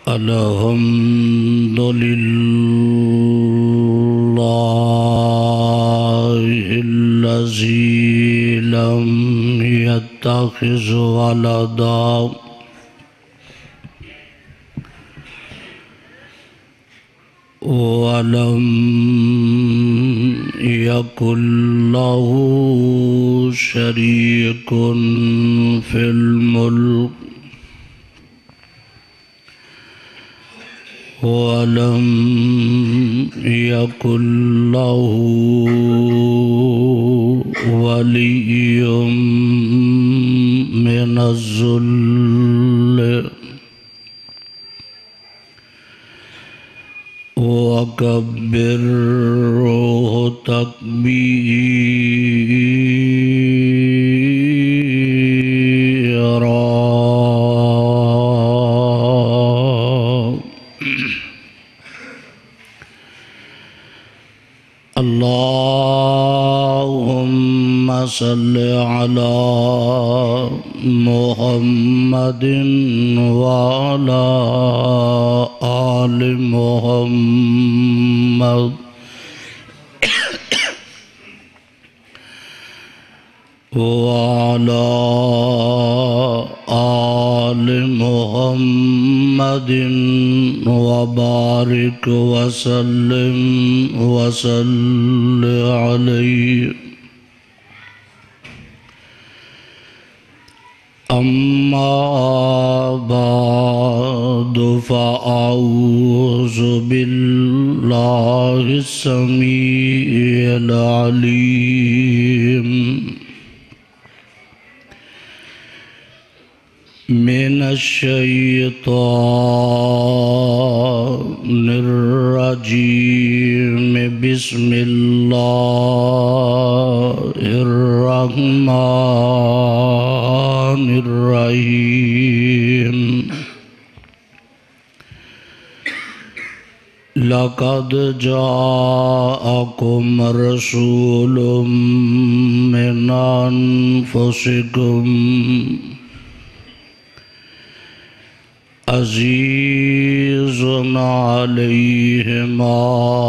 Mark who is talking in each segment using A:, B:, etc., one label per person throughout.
A: الحمد لله الذي لم يتخذ ولدا ولم يكن له شريك في الملك ولم يكن له ولي من الذل وكبره تكبيرا اللهم صل على محمد وعلى آل محمد وعلى آل محمد وبارك وسلم عليه أما بعد فأعوذ بالله السميع العليم من الشيطان الرجيم بسم الله الرحمن الرحيم لقد جاءكم رسول من أنفسكم عزيز عليه ما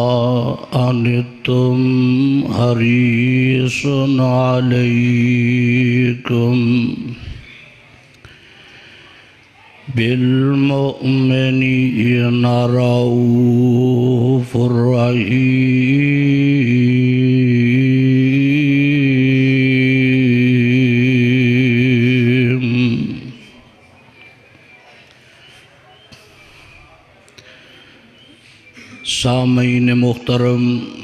A: عنتم حريص عليكم بالمؤمنين رؤوف رحيم سامعین محترم،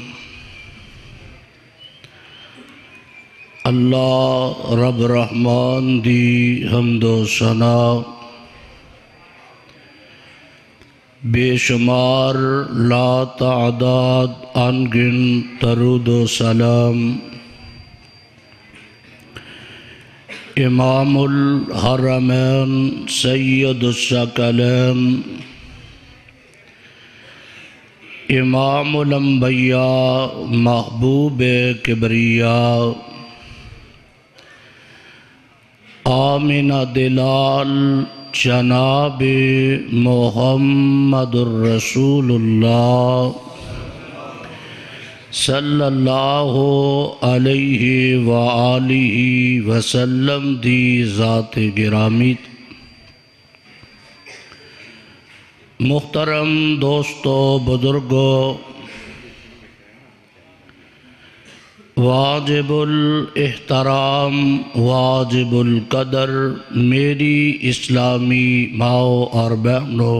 A: اللہ رب رحمان دی حمد و ثنا بے شمار لا تعداد انگن درود و سلام امام الحرمین سید الثقلین امام الانبیاء محبوب کبریاء آمنہ دلال جناب محمد الرسول اللہ صلی اللہ علیہ وآلہ وسلم دی ذات گرامی محترم دوستو بزرگو واجب الاحترام واجب القدر میری اسلامی ماؤں اور بہنوں،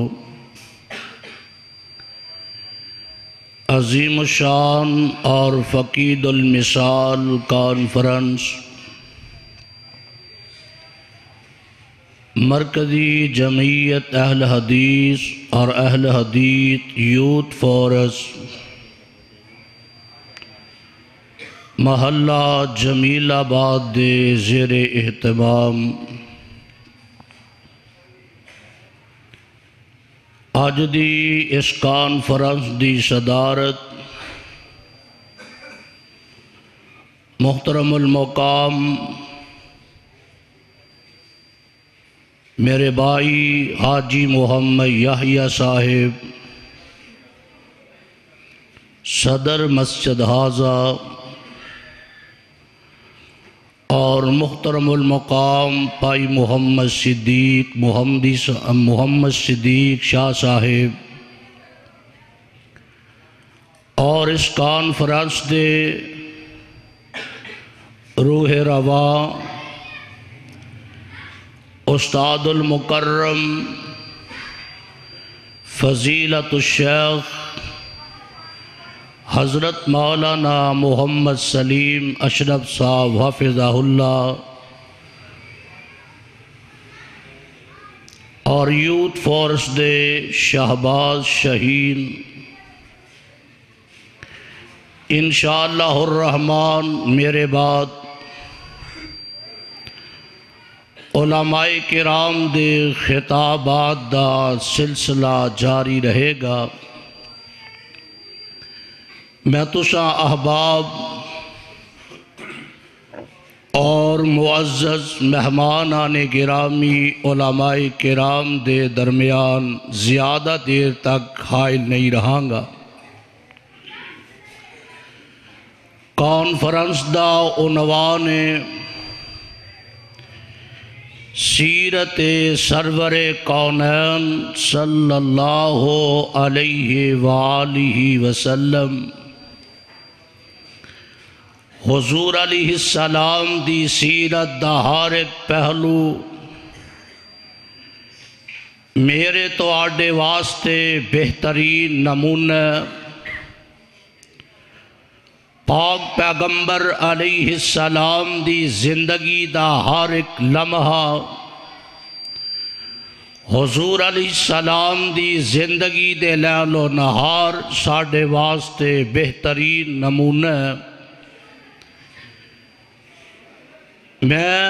A: عظیم الشان اور فقید المثال کانفرنس مرکزی جمعیت اہل حدیث اور اہل حدیث یوتھ فورس محلہ جمیل آباد دے زیر اہتمام آج دی اس کانفرنس دی صدارت محترم المقام میرے بھائی حاجی محمد یحییٰ صاحب صدر مسجد حاضہ اور محترم المقام بھائی محمد صدیق شاہ صاحب اور اس کانفرنس دے روح رواں استاد المکرم فضیلت الشیخ حضرت مولانا محمد سلیم اشرف صاحب حفظہ اللہ اور یوتھ فورس دے شہباز شہین، انشاءاللہ الرحمن میرے بعد علماء کرام دے خطابات دا سلسلہ جاری رہے گا۔ میں تساں احباب اور معزز مہمانان گرامی علماء کرام دے درمیان زیادہ دیر تک حائل نہیں رہاں گا۔ کانفرنس دا عنوان سیرت سرور کونین صلی اللہ علیہ وآلہ وسلم، حضور علیہ السلام دی سیرت دا ہر ایک پہلو میرے تو آڈے واسطے بہترین نمونہ پاک پیغمبر علیہ السلام دی زندگی دا ہر ایک لمحہ حضور علیہ السلام دی زندگی دے لیل و نہار ساڑھے واسطے بہترین نمونہ۔ میں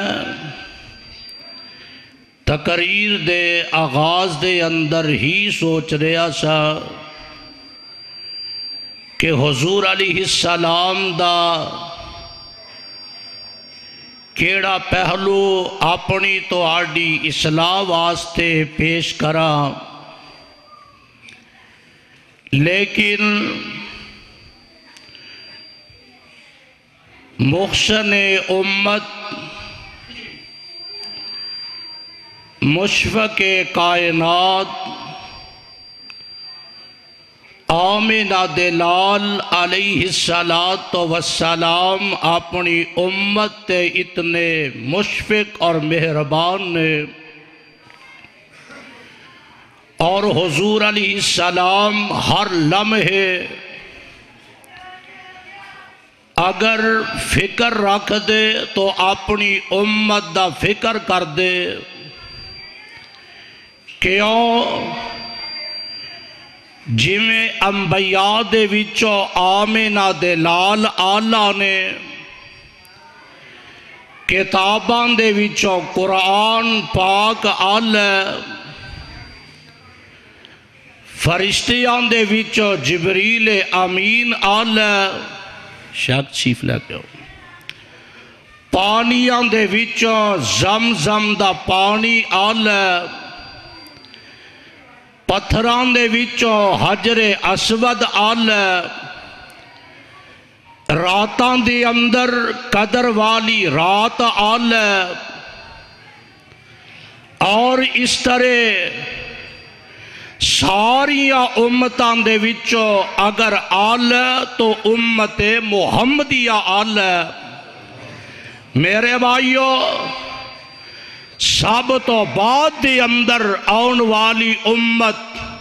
A: تقریر دے آغاز دے اندر ہی سوچ رہا سا کہ حضور علیہ السلام دا کیڑا پہلو اپنی تو آڈی اصلاح واسطے پیش کراں، لیکن محسن امت مشفق کائنات آمنہ دلال علیہ السلام اپنی امت تے اتنے مشفق اور مہربان نے، اور حضور علیہ السلام ہر لمحے اگر فکر رکھ دے تو اپنی امت دا فکر کر دے۔ کیوں؟ جویں انبیاء دے وچوں آمنہ دلال آلہ نے کتاباں دے وچوں قرآن پاک آلہ، فرشتیاں دے وچوں جبریل امین آلہ، شاک چیف لے کے پانیاں دے وچوں زمزم دا پانی آلہ، پتھران دے وچوں حجر اسود آلہ، راتاں دے اندر قدر والی رات آلہ، اور اس طرح ساریاں امتان دے وچوں اگر آلہ تو امت محمدیہ آلہ۔ میرے بھائیو، سب تو بعد دے اندر آن والی امت،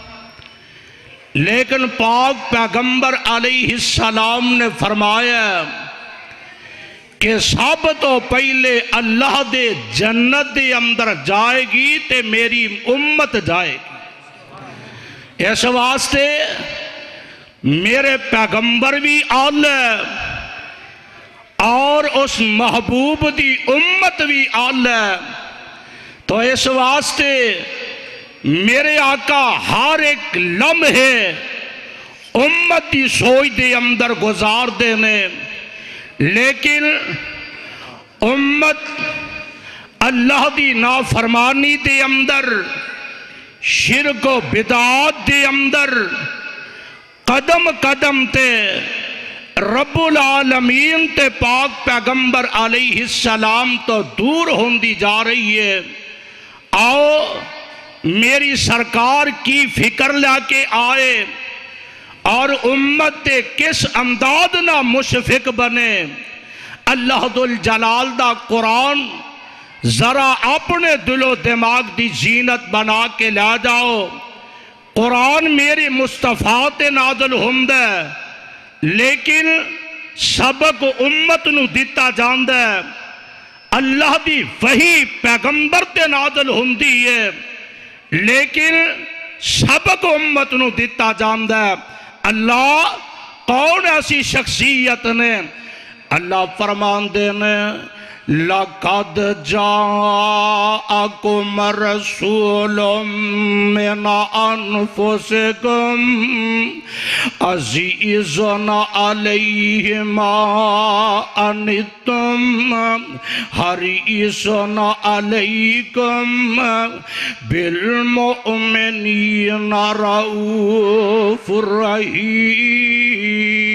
A: لیکن پاک پیغمبر علیہ السلام نے فرمایا کہ سب تو پہلے اللہ دے جنت دے اندر جائے گی تے میری امت جائے گی۔ اس واسطے میرے پیغمبر بھی آلہ اور اس محبوب دی امت بھی آلہ، تو اس واسطے میرے آقا ہر ایک لمحے امت دی سوچ دے اندر گزار دینے، لیکن امت اللہ دی نافرمانی دے اندر شرک و بدعات دے اندر قدم قدم تے رب العالمین تے پاک پیغمبر علیہ السلام تو دور ہوندی جا رہی ہے۔ آؤ میری سرکار کی فکر لا کے آئے اور امت تے کس امداد نہ مشفق بنے۔ اللہ ذوالجلال دا قرآن ذرا اپنے دل و دماغ دی زینت بنا کے لا جاؤ۔ قرآن میرے مصطفیٰ تے نازل ہوندہ ہے لیکن سبق امت نو دیتا جاندہ ہے۔ اللہ دی وحی پیغمبر تے نازل ہوندی ہے لیکن سبق امت نو دیتا جاندہ ہے۔ اللہ کون ایسی شخصیت نے؟ اللہ فرمان دینے لَقَدْ جَاءَكُمْ رَسُولٌ مِّنْ أَنفُسِكُمْ عَزِيزٌ عَلَيْهِ مَا عَنِتُّمْ حَرِيصٌ عَلَيْكُمْ بِالْمُؤْمِنِينَ رَءُوفٌ رَحِيمٌ۔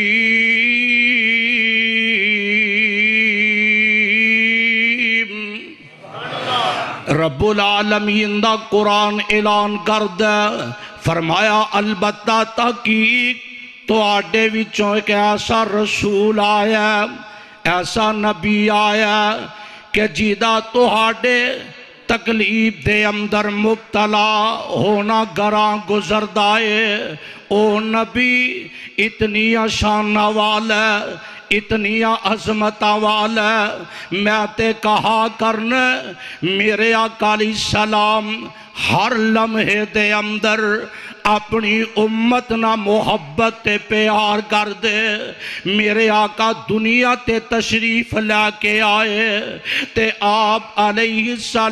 A: رب العالمین دا قرآن اعلان کردہ فرمایا البتہ تحقیق تو آڈے وچوں ایک ایسا رسول آیا، ایسا نبی آیا کہ جیدہ تو آڈے تکلیف دے اندر مبتلا ہونا گراں گزردائے۔ او نبی اتنی شان والا، اتنی عظمت والا، میں تے کہا کرنے میرے آقا علیہ السلام ہر لمحے دے اندر اپنی امت نہ محبت تے پیار کر دے۔ میرے آقا دنیا تے تشریف لے کے آئے تے آپ علیہ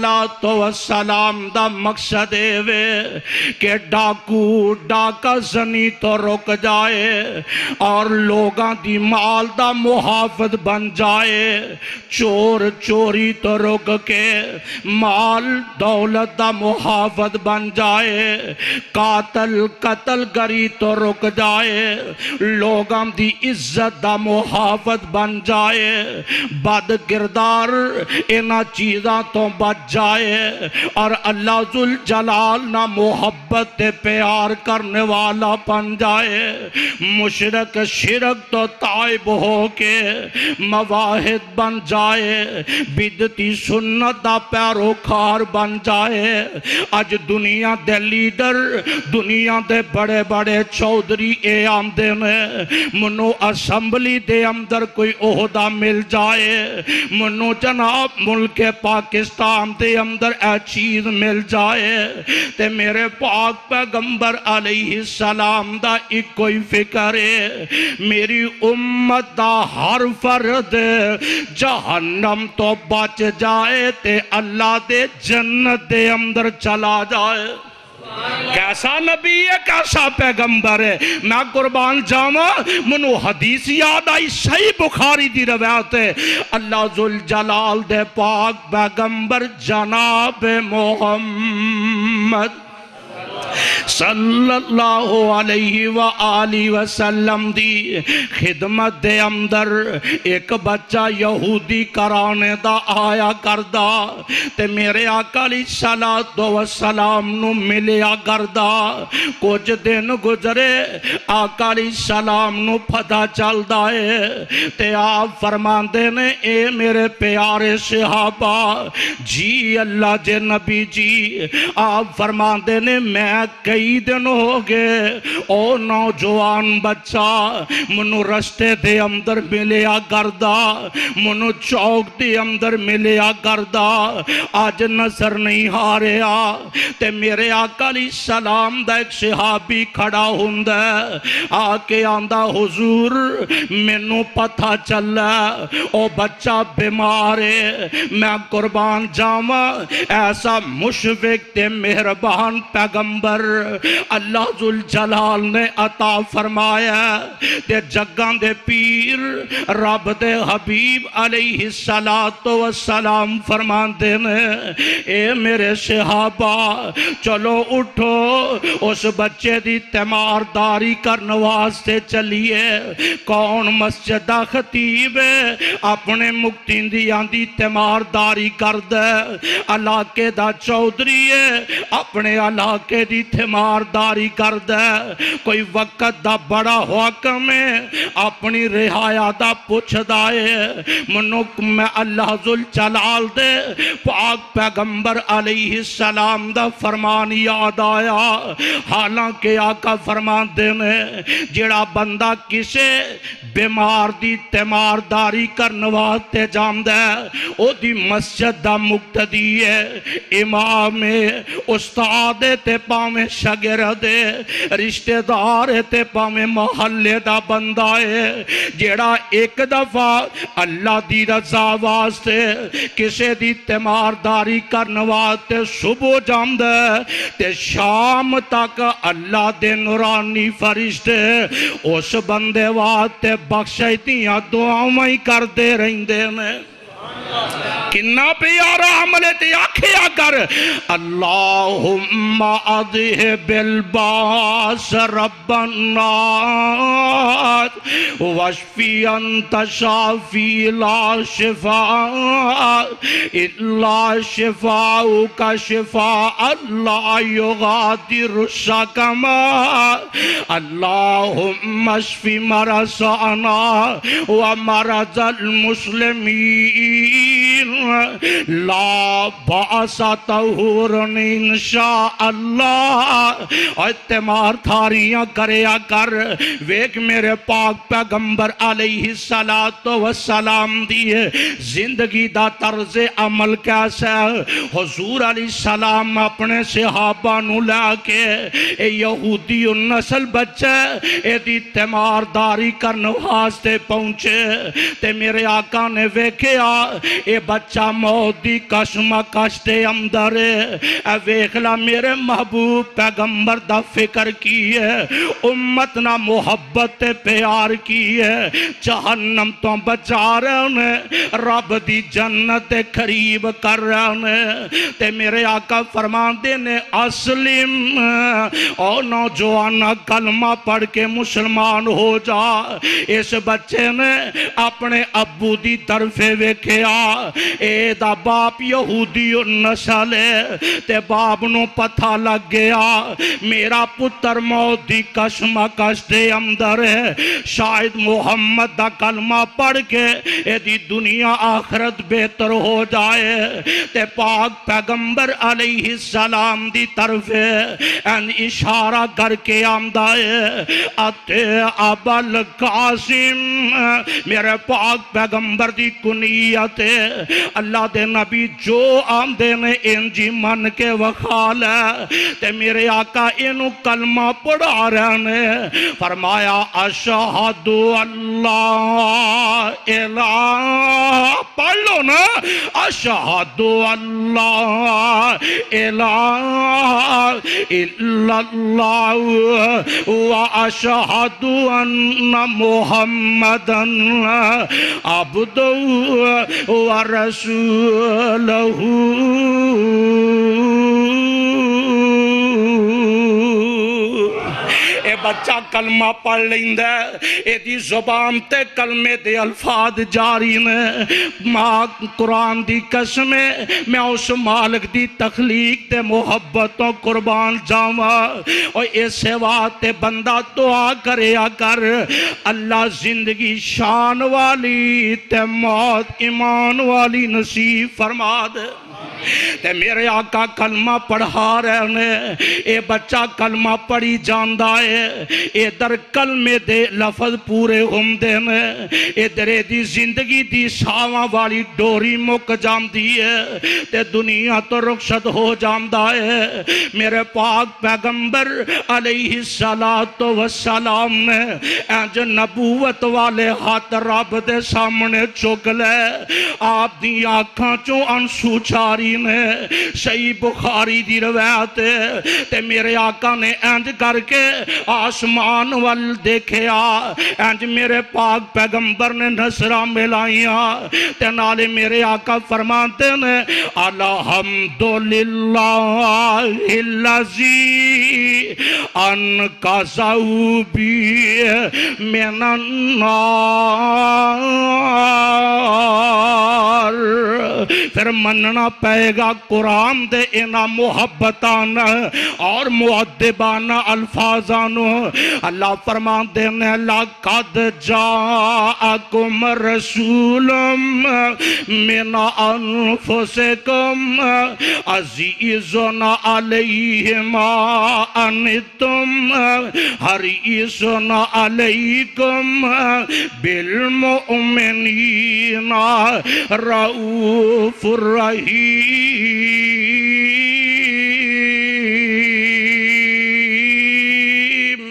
A: السلام دا مقصد وے کہ ڈاکو ڈاکا زنی تو رک جائے اور لوگاں دی مال دا محافظ بن جائے، چور چوری تو رک کے مال دولت دا محافظ بن جائے، قاتل قتل گری تو رک جائے، لوگاں دی عزت دا محافظ بن جائے، بد کردار انہاں چیزاں تو بچ جائے اور اللہ ذوالجلال نہ محبت تے پیار کرنے والا بن جائے۔ مشرک شرک تو تائب ہو کے مواحد بن جائے، بدعتی سنت دا پیروکار بن جائے۔ آج دنیا دے لیڈر، دنیا دے بڑے بڑے چودھری اے آمدے نے، منو اسمبلی دے اندر کوئی عہدہ مل جائے، منو جناب ملک پاکستان دے اندر اے چیز مل جائے تے میرے پاک پیغمبر علیہ السلام دا ایک کوئی فکر ہے، میری امت دا ہر فرد جہنم تو بچ جائے تے اللہ دے جنت دے اندر چلا جائے۔ کیسا نبی ہے، کیسا پیغمبر ہے؟ میں قربان جاما منو حدیث یاد آئی، صحیح بخاری دی روایت ہے، اللہ ذوالجلال دے پاک پیغمبر جناب محمد صلی اللہ علیہ وآلہ وسلم دی خدمت دے اندر ایک بچہ یہودی کرانے دا آیا کردہ تے میرے آقا علیہ السلام نو ملیا کردہ۔ کچھ دن گزرے آقا علیہ السلام نو پتہ چل دائے تے آپ فرماندے نے اے میرے پیارے صحابہ جی اللہ جے نبی جی، آپ فرماندے نے میں کئی دن ہو گئے او نوجوان بچہ منو رستے دے اندر ملیا کردہ، منو چوک دے اندر ملیا کردہ، آج نظر نہیں ہاریا تے میرے آقا علیہ السلام دا ایک صحابی کھڑا ہوندہ آکے آندہ حضور منو پتہ چلا او بچہ بیمارے، میں قربان جاما ایسا مشفق تے مہربان پیغمبر اللہ ذل جلال نے عطا فرمایا تے جگاں دے پیر رب دے حبیب علیہ السلام فرماندے نے اے میرے صحابہ چلو اٹھو اس بچے دی تیمارداری کرنے واسطے چلیے کون مسجد دا خطیب ہے اپنے مقتدیاں دی تیمارداری کر دے علاقے دا چودھری ہے اپنے علاقے دی تیمارداری کر دے کوئی وقت دا بڑا حکم ہے اپنی رہایا دا پوچھ دائے منک میں اللہ ذل جلال دے پاک پیغمبر علیہ السلام دا فرمان یاد آیا حالانکہ آقا فرمان دینے جڑا بندہ کسے بیمار دی تیمارداری کرنواتے جام دے او دی مسجد دا مقتدی ہے امام استاد تے پاویں شاگرد رشتہ دار تے پاویں محلے دا بندہ ہے جڑا ایک دفعہ اللہ دی رضا واسطے کسے دی تیمارداری کرنواتے صبح جام دے تے شام تک اللہ دے نورانی فرشتے اس بندے واسطے بخشیتیاں دعائیں کر دے رہندے نے کنا پیارا عمل تے آکھیا کر اللہم اذہب الباس رب الناس واشفی انت شافی لا شفاء الا شفاءک شفاء لا یغادر سقما اللہم اشفی مرضانا ومرض المسلمین لا باس طہورن انشاءاللہ اعتمار تھاریاں کریا کر ویک میرے پاک پیغمبر علیہ السلام دیئے زندگی دا طرز عمل کیسا حضور علیہ السلام اپنے صحابہ نو لے کے اے یہودی نسل بچے اے دی تیمارداری کرنے واسطے پہنچے تے میرے آقا نے ویکھیا اے بچہ موت دی کشمہ کشتے اندر اے ویکھلا میرے محبوب پیغمبر دا فکر کی ہے امت نہ محبت پیار کی ہے جہنم تو بچا رہے انہیں رب دی جنت قریب کر رہے انہیں تے میرے آقا فرمان دینے اسلم او نوجوانا کلمہ پڑھ کے مسلمان ہو جا اس بچے نے اپنے ابو دی طرف ویکھیا اے دا باپ یہودی نسل ہے تے باپ نو پتہ لگ گیا میرا پتر موت دی کشمہ کشتے اندر ہے شاید محمد دا کلمہ پڑھ کے اے دی دنیا آخرت بہتر ہو جائے تے پاک پیغمبر علیہ السلام دی طرف ان اشارہ کر کے آمدہ ہے اتے ابا القاسم میرے پاک پیغمبر دی کنیت ہے اللہ دے نبی جو آمدے نے انجی من کے وخال ہے تے میرے آقا انو کلمہ پڑھا رہنے فرمایا اشہد اللہ الہ پڑھ لو نا اشہد اللہ الہ الا اللہ واشہد ان محمدن عبدہ ورسولہ اے بچہ کلمہ پڑھ لیندہ اے دی زبان تے کلمے دے الفاظ جاری نے ماں قرآن دی قسمیں میں اس مالک دی تخلیق تے محبتوں قربان جاوا اور اسے واتے بندہ دعا کریا کر اللہ زندگی شان والی تے موت ایمان والی نصیب فرما دے تے میرے آقا کلمہ پڑھا رہے نے اے بچہ کلمہ پڑھی جاندہ ہے اے در کلمے دے لفظ پورے ہم دے نے اے درے دی زندگی دی ساواں والی ڈوری مک جاندی ہے تے دنیا تو رخصت ہو جاندہ ہے میرے پاک پیغمبر علیہ السلام نے اینج نبوت والے ہاتھ رب دے سامنے چک لے آپ دی آنکھاں چوں انسو چاری بخاری نے صحیح بخاری دی روایت تے میرے آقا نے انج کر کے آسمان وال دیکھیا انج میرے پاک پیغمبر نے نظراں ملائیاں تے نالے میرے آقا فرماتے نے الحمدللہ الذی انقذہ بی من النار پھر مننا پائے گا قرآن دے انہا محبتان اور معدبان الفاظان اللہ فرمان دینے لَقَدْ جَاءَكُمْ رَسُولٌ مِّنْ أَنفُسِكُمْ عَزِيزٌ عَلَيْهِ مَا أَنِتُّمْ حَرِيصٌ عَلَيْكُمْ بِالْمُؤْمِنِينَ رؤوف الرحیم۔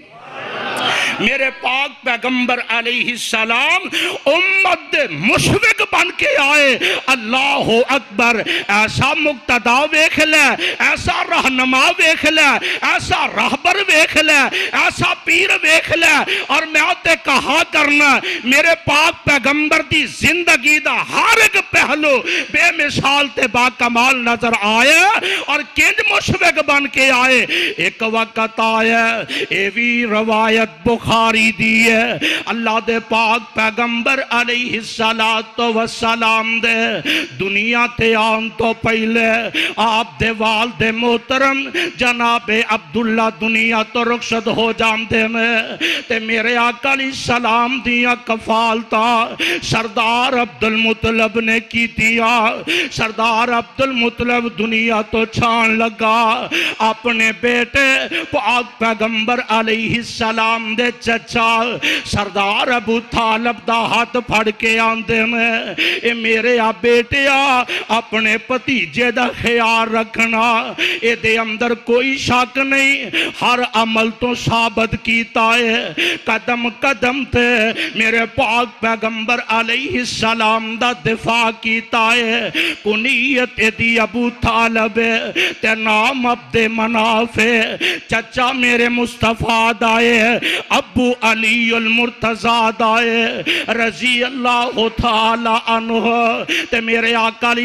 A: میرے پاک پیغمبر علیہ السلام امت مشفق بن کے آئے، اللہ اکبر، ایسا مقتدا ویکھ لے، ایسا رہنما ویکھ لے، ایسا رہبر ویکھ لے، ایسا پیر ویکھ لے، اور میں آتے کہا کرنا میرے پاک پیغمبر دی زندگی دا ہر ایک پہلو بے مثال تے با کمال نظر آئے اور کنج مشفق بن کے آئے۔ ایک وقت آئے ایوی روایت بخاری دی ہے، اللہ دے پاک پیغمبر علیہ السلام دے دنیا تے آن تو پہلے آپ دے والد محترم جناب عبداللہ دنیا تو رخصت ہو جاندے میں تے میرے آقا علیہ السلام دیا کفالتا سردار عبدالمطلب نے کی دیا۔ سردار عبدالمطلب دنیا تو چھان لگا، اپنے بیٹے پاک پیغمبر علیہ السلام دے چچا سردار ابو طالب دا ہاتھ پھڑ کے آندے میں اے میرے بیٹیا اپنے پتیجے دا خیال رکھنا، اے دے اندر کوئی شک نہیں، ہر عمل تو ثابت کیتا ہے، قدم قدم تے میرے پاک پیغمبر علیہ السلام دا دفاع کیتا ہے۔ کنیت دی ابو طالب تے نام عبد مناف، چچا میرے مصطفیٰ دائے ابو علی المرتضیٰ دائے رضی اللہ تعالی عنہ تے میرے آقا علیہ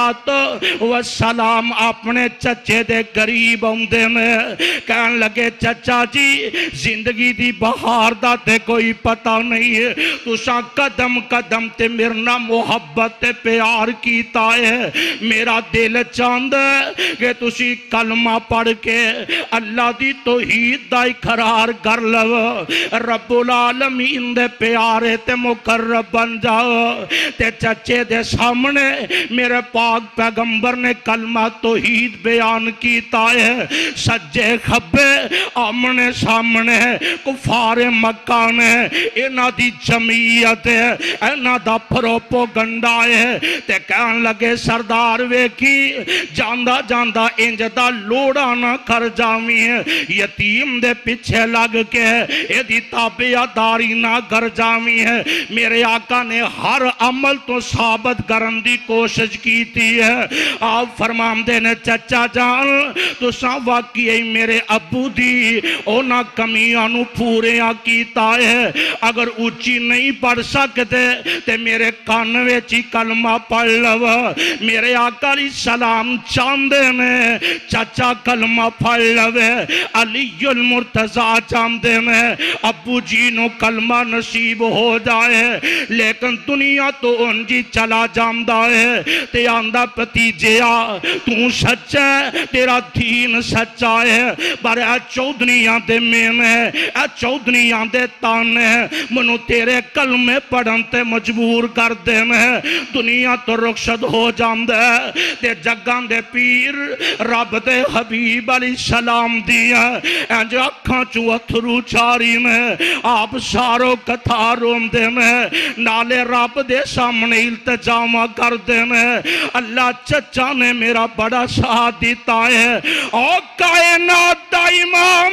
A: السلام اپنے چچے دے قریب ہوندے میں کہن لگے چچا جی زندگی دی بہار دا تے کوئی پتہ نہیں ہے، تُساں قدم قدم تے میرنا محبت تے پیار کیتا ہے، میرا دل چاند ہے کہ تُسی کلمہ پڑھ کے اللہ دی توحید دا اقرار کر لو، رب العالمین دے پیارے تے مقرب بن جاؤ۔ تے چچے دے سامنے میرے پاک پیغمبر نے کلمہ توحید بیان کیتا ہے، سجے کھبے آمنے سامنے کفار مکہ نے اینا دی جمعیت ہے، اینا دا پروپوگنڈا ہے، تے کہن لگے سردار ویکھی جاندہ جاندہ انج دا لوڑا نہ کر جامی ہے، یتیم دے پیچھے لگ کے اے دی تابعہ داری نہ کر جامی ہے۔ میرے آقا نے ہر عمل تو ثابت کرن دی کوشش کیتی ہے۔ آپ فرمان دینے چچا جان تو ساں واقعی میرے ابو دی اونا کمیانو پورے کیتا ہے، اگر اونچی نہیں پڑھ سکتے تے میرے کانوے چی کلمہ پڑھ لو۔ میرے آقا علیہ السلام چاندے نے چچا کلمہ پڑھ لو، علی المرتضیٰ چاندے میں ابو جی نو کلمہ نصیب ہو جائے، لیکن دنیا تو انجی چلا جاندہ ہے تے آندہ پتیجیا تو سچا ہے، تیرا دین سچا ہے، پر اے چودنیاں دے مین ہے، اے چودنیاں دے تان ہے، منو تیرے کلمے پڑھن تے مجبور کر دین ہے، دنیا تو رخصت ہو جاندہ ہے تے جگان دے پیر رب دے حبیب علیہ السلام دیا انج اکھاں چو اتھرو چاری میں آپ سارو کتھا روم دے میں نالے رب دے سامنے التجامہ کر دے میں اللہ چچا نے میرا بڑا ساتھ دیتا ہے، اور کائنات دا امام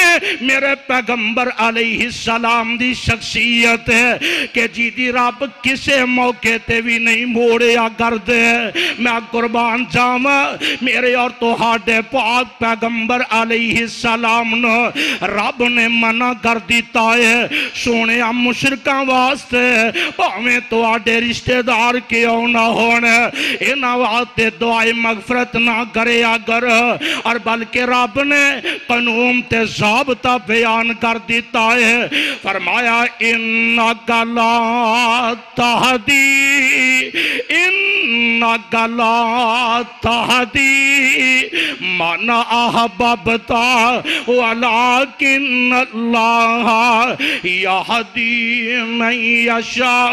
A: میرے پیغمبر علیہ السلام دی شخصیت ہے کہ جی دی رب کسے موقع تے بھی نہیں موڑیا کر دے. میں قربان جاواں میرے اور تہاڈے پاک پیغمبر علیہ السلام نو رب نے منع کر دیتا ہے سونے مشرکاں واسطے پاویں تہاڈے رشتہ دار کیوں نہ ہون انہاں واسطے دعائے مغفرت نہ کرے اگر اور بلکہ رب نے قانون تے ضابطہ بیان کر دیتا ہے. فرمایا انک لا تہدی انک لا تہدی من احببت ولکن اللہ یہدی من یشاء.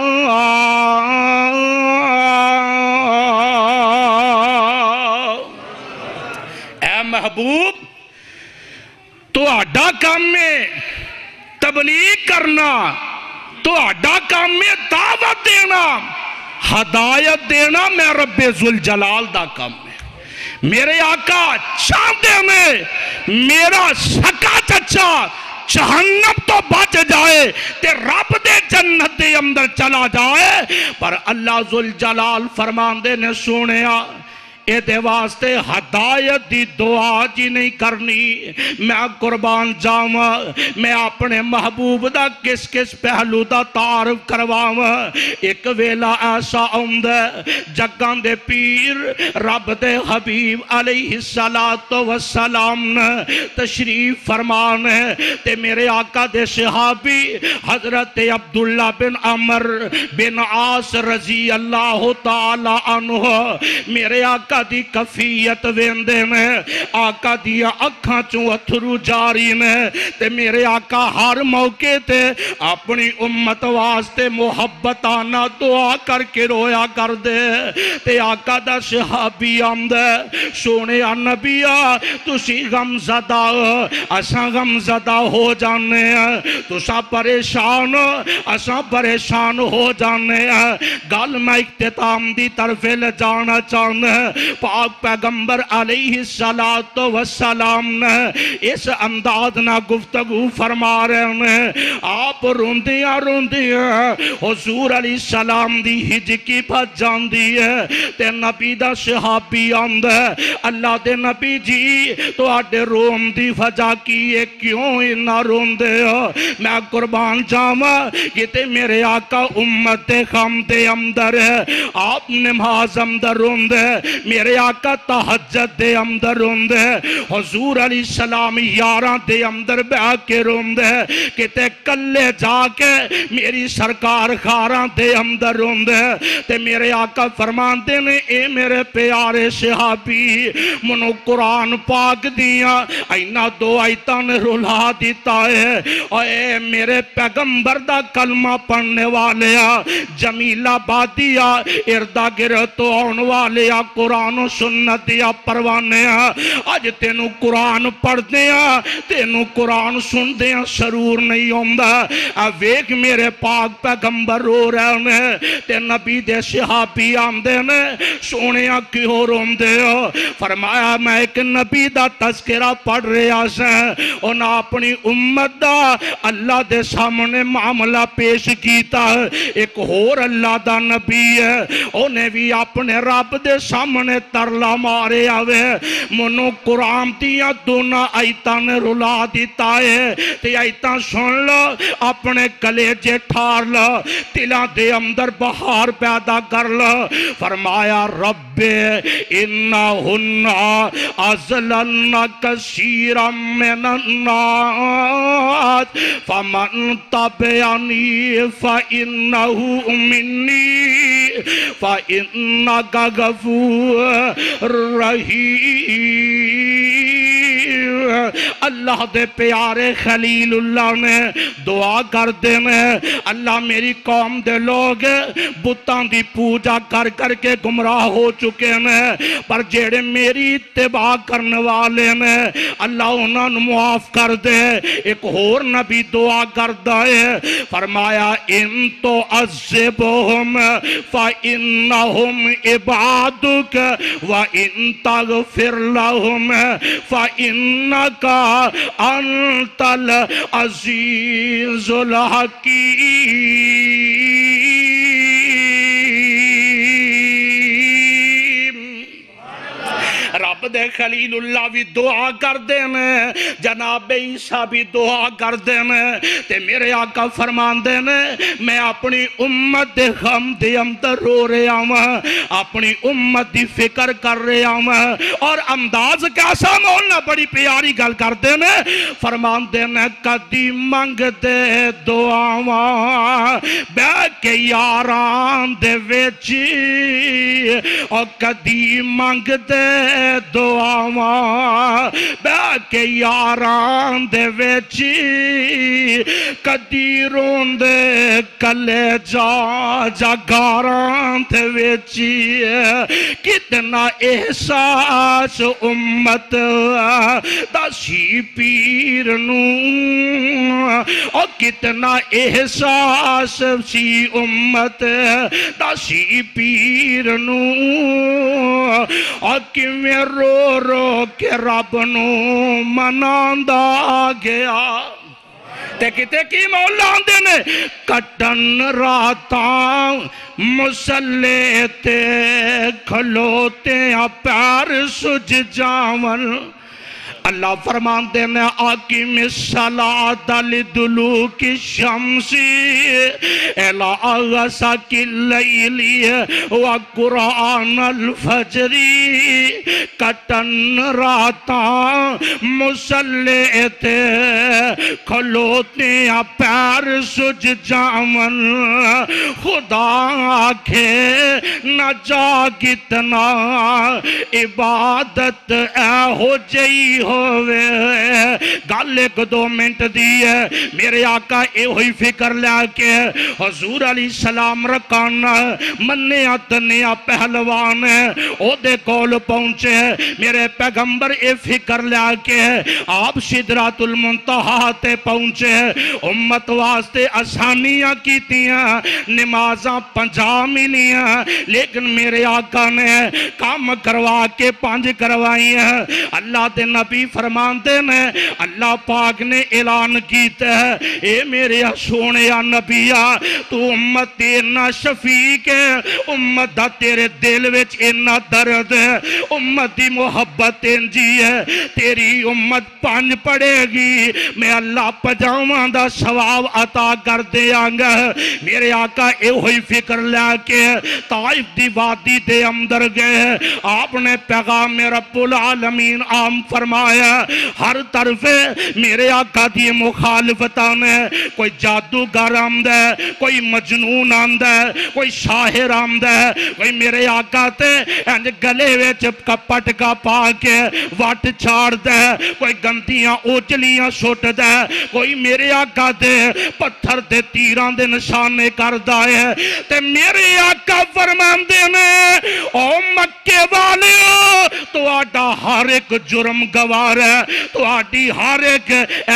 A: اے محبوب تو آڈا کام میں تبلیغ کرنا تو آڈا کام میں دعوت دینا ہدایت دینا میں رب ذوالجلال دا کام میں. میرے آقا چاہتے میں میرا سکا چچا جہنم تو بچ جائے تے رب دے جنت دے اندر چلا جائے پر اللہ ذوالجلال فرمان دے نے سونیا اے دے واسطے ہدایت دی دعا جی نہیں کرنی. میں قربان جاواں میں اپنے محبوب دا کس کس پہلو دا تعارف کرواواں. ایک ویلا ایسا آندا جگاں دے پیر رب دے حبیب علیہ السلام تشریف فرمان تے میرے آقا دے صحابی حضرت عبداللہ بن عمر بن عاص رضی اللہ تعالی عنہ میرے آقا دی کفیت ویندے نے آقا دیا اکھاں چوں اتھرو جاری نے تے میرے آقا ہر موقع تے اپنی امت واسطے محبتانہ دعا کر کے رویا کر دے. تے آقا دا صحابی آمدے سونے نبیہ تسی غم زدہ اساں غم زدہ ہو جانے تسا پریشان اساں پریشان ہو جانے. گل میں اختتام دی طرف لے جانا چاہنے پاک پیغمبر علیہ السلام نے اس انداز نہ گفتگو فرما رہے ہیں. آپ روندیاں روندیاں حضور علیہ السلام دی ہجکی بھج جاندی ہے تے نبی دا صحابی آمد ہے اللہ دے نبی جی تو آڈے روم دی وجہ کیے کیوں نہ روندے ہو. میں قربان جاواں یہ تے میرے آقا امت خام دے اندر ہے آپ نماز اندر روندے میرے آقا تہجد دے اندر روندے حضور علیہ السلام یاراں دے اندر بیع کے روندے کتے کلے جا کے میری سرکار خاراں دے اندر روندے تے میرے آقا فرمان دے نے اے میرے پیارے صحابی منو قرآن پاک دیا اینا دو آیتاں نے رلا دیتا ہے اے میرے پیغمبر دا کلمہ پڑھنے والیا جمیلہ بادیا اردہ گرتو آن والیا قرآن و سنت دیا پروانے آج تینو قرآن پڑھ دیا تینو قرآن سن دیا سرور نہیں ہوندہ ویک میرے پاک پیغمبر رو رہے ہیں تے نبی دے صحابی آمدے نے سونیا کیوں روندے ہو. فرمایا میں ایک نبی دا تذکرہ پڑھ رہا سے انہاں اپنی امت دا اللہ دے سامنے معاملہ پیش کیتا ایک اور اللہ دا نبی ہے انہیں بھی اپنے رب دے سامنے ترلا مارے آوے منو قرآن دیا دونا آیتاں نے رلا دیتا ہے تے آیتاں سن لو اپنے کلیجے ٹھار لو تلہ دے اندر بہار پیدا کر لو. فرمایا رب انہن ازلن کثیرا من الناس فمن تبعنی فإنہ منی فإنک غفور رحیم. اللہ دے پیارے خلیل اللہ نے دعا کر دینے اللہ میری قوم دے لوگ بتان دی پوجا کر کر کے گمراہ ہو چکے ہیں پر جیڑے میری اتباع کرنے والے نے اللہ انہوں نے معاف کر دے. ایک اور نبی دعا کر دائے فرمایا ان تو عذبہم فإنہم عبادک وإن تغفر لہم فإنک इन्नका अंतल अजीजुल हकीम। रब दे खलीलुल्लाह भी दुआ करते हैं, जनाब ईसा भी दुआ करते हैं, ते मेरे आका फरमाते हैं मैं अपनी उम्मत दे गम दे अंदर रो रहा हूं, अपनी उम्मत की फिक्र कर रहा हूं। और अंदाज कैसा मोलना, बड़ी प्यारी गल करते हैं, फरमाते हैं कदी मंगते दुआवां बह के यारां दे विच, और कदी मंगते दुआवां बह के यारां दे विच, कदी रोंदे कले जा गारां दे विच। कितना एहसास उम्मत दासी पीर नूं, और कितना एहसास सी उम्मत दासी पीर नूं, और किवें रो रो के रब नूं मनांदा गया। ते किते की मौला आंदे ने कटन रातां मुसल्ले ते खलोते पैर सुज जावन। अल्लाह फरमाते हैं आकिम सलात लिदुलूकी शम्सी इला गसाकिल लैली व कुरानल फजरी। कटन रातां मुसल्ले ते खलोते पैर सुज जावन। खुदा आखे न जा कितना इबादत ऐहो जई होवे। गल एक दो मिनट दी है, मेरे आका एहो ही फिक्र लैके हजूर अली सलाम रकाना मन्निया तन्निया पहलवान ओदे कोल पहुंचे। मेरे पैगंबर ए फिक्र लैके आप सिदरातुल मुंतहा ते पहुंचे। उम्मत वास्ते आसानियां कीतियां, नमाज़ां 50 मिलियां, लेकिन मेरे आका ने काम करवा के 5 करवाइयां। अल्लाह दे नबी फरमाते ने अल्लाह पाक ने ऐलान किया है ए मेरे सोने नबिया तू उम्मत दे इन्ना शफीक है, उम्मत दा तेरे दिल विच इन्ना दर्द है, उम्मत दी मोहब्बत इंजी है। तेरी उम्मत 5 पढ़ेगी, मैं अल्लाह 50 दा सवाब अता कर देंगा। मेरे आका एहो ही फिक्र लैके ताइफ दी वादी दे अंदर गए। आपने पैगाम रब्बुल आलमीन आम फरमाया। हर तरफ मेरे आका दी मुखालफत ने, कोई जादूगर आंदा है, कोई मजनून आंदा है, कोई शाहिर आंदा है, कोई मेरे आका ते इंज गले विच पटका पा के वट छाड़दा है, कोई गंदियां ओचलियां सुटदा है, कोई मेरे आका दे पत्थर दे तीरां दे निशाने करदा है। ते मेरे आका फरमांदे ने ओ मक्के वालिओ तुहाडा हर एक जुर्म गवार है, तुहाडी हर एक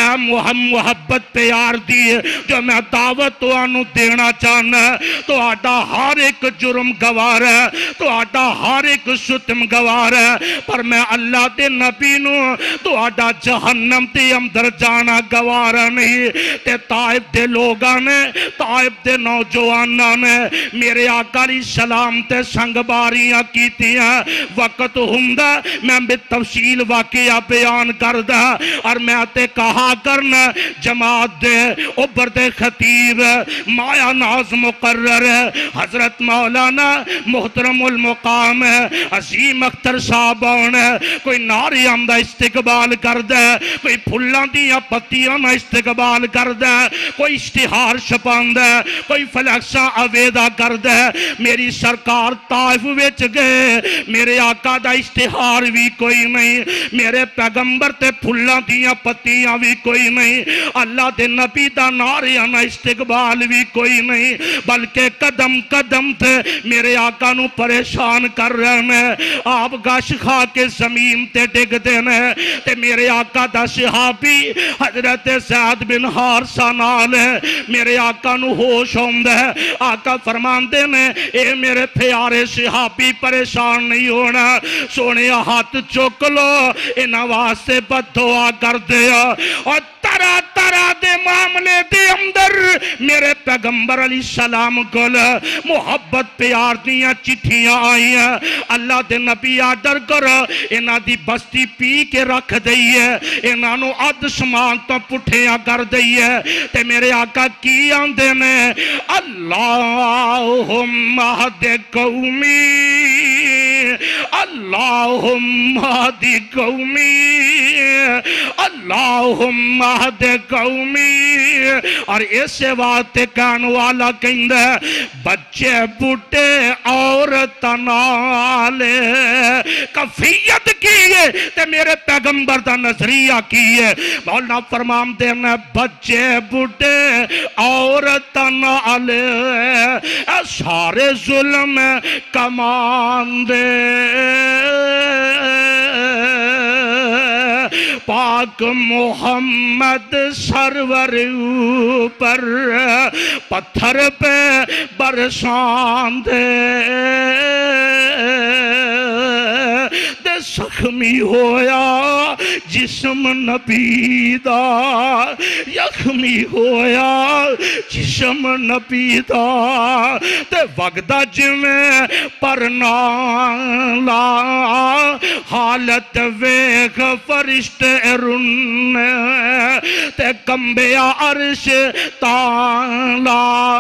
A: मुहब्बत प्यार दी जो मैं दावत तुहानू देना चाहना। तुहाडा हर एक जुर्म गवार है, तुहाडा हर एक सुतम गवार है, पर मैं अल्लाह दे नबी नू तुहाडा जहन्नम दे अंदर जाना गवारा नहीं। ते ताइफ दे लोगां ने, ताइफ दे नौजवानां ने मेरे आका दी सलाम ते संगबारियां कीतियां। वक्त हुंदा मैं तफसील वाकया बयान करदा, और मैं ते कहा करना जमात दे उबर दे खतीब माया नाज मुकर्रर हजरत मौलाना मोहतरमुल मुकाम अजीम अख्तर साहब आउण। कोई नारियां दा इस्तिकबाल करदा, कोई फुल्लां दियां पत्तियां दा इस्तिकबाल करदा, कोई इश्तिहार छपांदा, कोई फ्लैक्सां अवेदा करदा। मेरी सरकार ताइफ विच गए, मेरे आका दा इश्तिहार भी कोई नहीं, मेरे पैगंबर ते फुल्लां दियां पत्तियां भी कोई नहीं, अल्लाह दे नबी दा नारियां दा इस्तिकबाल भी कोई नहीं, बल्कि कदम कदम ते मेरे आका नू परेशान कर रहे हैं। आप गश खा के जमीन ते डिगदे ने, ते मेरे आका दा सहाबी हजरत सैद बिन हारसा नाल मेरे आका नू होश आउंदा है। आका फरमांदे ने ए मेरे प्यारे सहाबी परेशान नहीं होना, सोने हाथ चुक लो, इन्हां واسطے بددعا کر دیا اور طرح طرح دے معاملے دے اندر میرے پیغمبر علیہ السلام کو محبت پیار دیاں چٹھیاں آئی ہیں اللہ دے نبی آڈر کر انہاں دی بستی پی کے رکھ دئی ہے انہاں نو عد سمان تو پٹھیاں کر دئی ہے تے میرے آقا کی آندے نے اللہم اہد قومی اللہم اہد قومی اللہم اہد قومی اور اسے واسطے کہن والا کہندہ ہے بچے بوٹے عورت نالے کفیت کیے تے میرے پیغمبر دا نظریہ کیے مولانا فرمام دینا بچے بوٹے عورت نالے سارے ظلم کمان دے پاک محمد سرور اوپر پتھر پہ برسان دے زخمی ہویا جسم نبی دا یخمی ہویا جسم نبی دا تے وگدہ جمیں پرنالا حالت ویخ فرشت رن تے کمبیا عرش تالا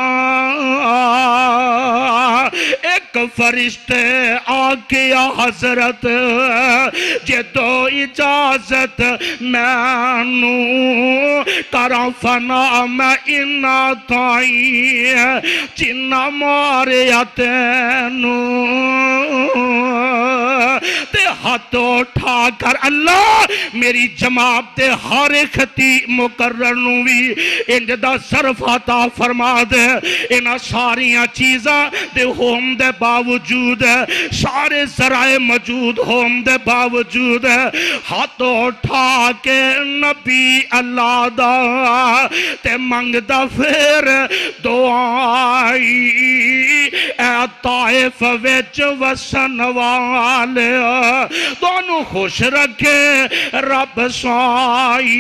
A: ایک فرشت آکیا حضرت جے تو اجازت میں نو کرا فنا میں انا تائی جنہ ماریا تینو تے ہاتھ اٹھا کر اللہ میری جماعت تے ہر خطی مقرر نوی انجدہ صرف عطا فرما دے انہا ساریاں چیزاں دے ہوم دے باوجود ہے سارے ذرائع موجود ہوم دے باوجود ہے ہاتھ اٹھا کے نبی اللہ دا تے منگ دا پھر دعائی اے طائف وچ وسن والے دونوں خوش رکھے رب سائی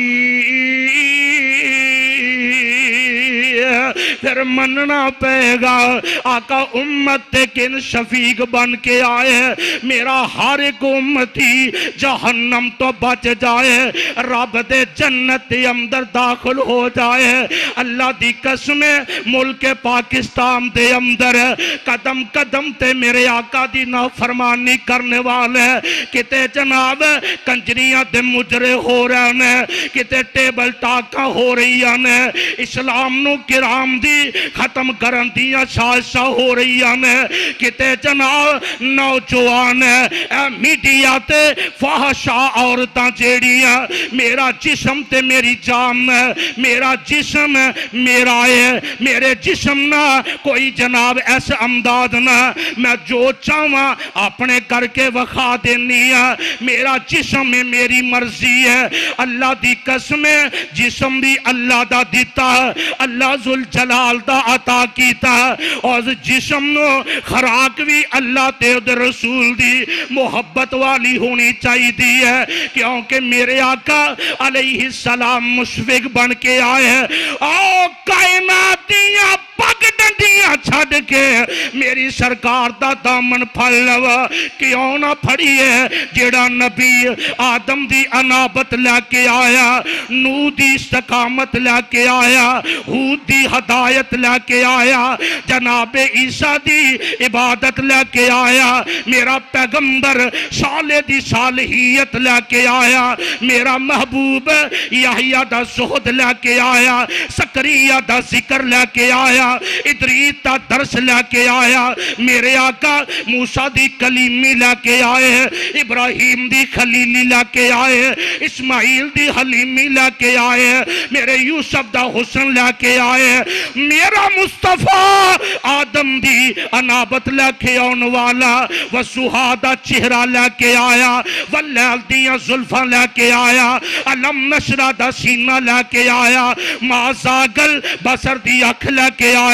A: پھر مننا پے گا آقا امت کن شفیق بن کے آئے میرا ہر ایک امتی جہنم تو بچ جائے رب دے جنت اندر داخل ہو جائے اللہ دی قسم ملک پاکستان دے اندر قدم قدم تے میرے آقا دی نافرمانی کرنے والے کتے جناب کنجریاں دے مجرے ہو رہے ہیں کتے ٹیبل ٹاکاں ہو رہی ہیں اسلام نو کرام دی ختم کرن دیاں سازشاں ہو رہی ہیں کتے جناب نوجوان اے میڈیا تے فحشا عورتاں جیڑیاں میرا جسم تے میری جان میرا جسم میرا ہے میرے جسم نہ کوئی جناب ایسے امداد نہ میں جو چاہاں اپنے کر کے وخا دینی ہے میرا جسم میں میری مرضی ہے اللہ دی قسم جسم بھی اللہ دا دیتا ہے اللہ ذوالجلال دا عطا کیتا ہے اور جسم نو خراک بھی اللہ تے دے رسول دی محبت والی ہونی چاہی دی ہے کیونکہ میرے آقا علیہ السلام مشفق بن کے آئے ہیں آؤ کائناتیاں پگ ڈنڈیاں چھڑ کے میری سرکار دا دامن پھل لوا کیوں نہ پھڑی ہے جیڑا نبی آدم دی انابت لے کے آیا نو دی استقامت لے کے آیا ہود دی ہدایت لے کے آیا جناب عیسیٰ دی عبادت لے کے آیا میرا پیغمبر صالح دی صالحیت لے کے آیا میرا محبوب یحییٰ دا زہد لے کے آیا زکریا دا ذکر لے کے آیا ادریس دا درس لے کے آیا میرے آقا موسیٰ دی کلیمی لے کے آئے ابراہیم دی خلیلی لے کے آئے اسماعیل دی حلیمی لے کے آئے میرے یوسف دا حسن لے کے آئے میرا مصطفیٰ آدم دی انابت لے کے آن والا وسوہا دا چہرہ لے کے آیا واللیل دیاں ظلفہ لے کے آیا علم نشرہ دا سینہ لے کے آیا مازاگل بسر دی اکھ لے کے آیا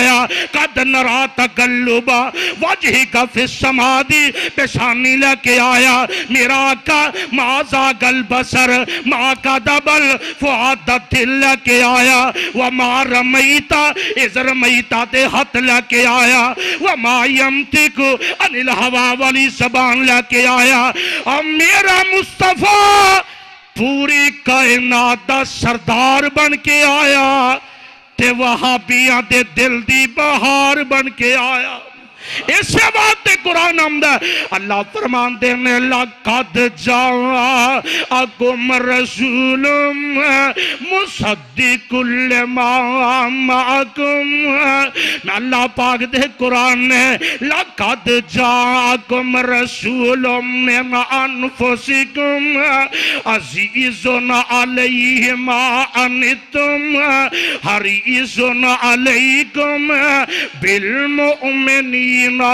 A: قد نرا تقلب وجہک فی السماء پیشانی لے کے آیا میرا آقا ما زاغ البصر ما کذب الفؤاد دل لے کے آیا وما رمیت اذ رمیت دے ہاتھ لے کے آیا وما ینطق عن الہویٰ والی زبان لے کے آیا اور میرا مصطفیٰ پوری کائنات دا سردار بن کے آیا تے وہابیاں دے دل دی بہار بن کے آیا اس سے بات قرآن آمدہ اللہ فرمان دینے لَقَدْ جَاءَكُمْ رَسُولٌ مُصَدِّقٌ لِمَا مَعَكُمْ اللہ پاک دے قرآن نے لَقَدْ جَاءَكُمْ رَسُولٌ مِّنْ أَنفُسِكُمْ عَزِيزٌ عَلَيْهِ مَا عَنِتُّمْ حَرِيصٌ عَلَيْكُمْ بِالْمُؤْمِنِينَ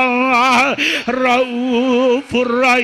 A: رؤوف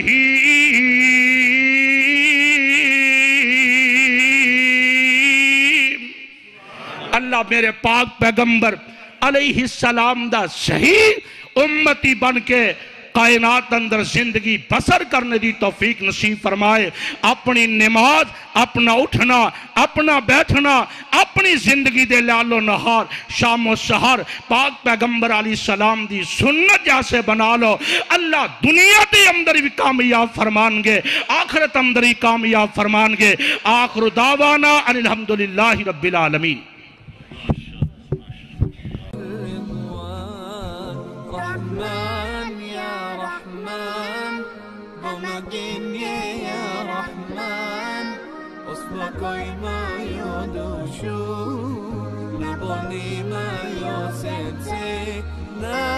A: الرحیم اللہ میرے پاک پیغمبر علیہ السلام دا صحیح امتی بن کے کائنات اندر زندگی بسر کرنے دی توفیق نصیب فرمائے اپنی نماز اپنا اٹھنا اپنا بیٹھنا اپنی زندگی دے لال و نہار شام و سحر پاک پیغمبر علیہ السلام دی سنت جیسے بنا لو اللہ دنیا دے اندر بھی کامیاب فرمان گے آخرت اندر ہی کامیاب فرمان گے آخر دعوانا ان الحمدللہ رب العالمین
B: کوئی ما یادوشو لبانی ما یاسته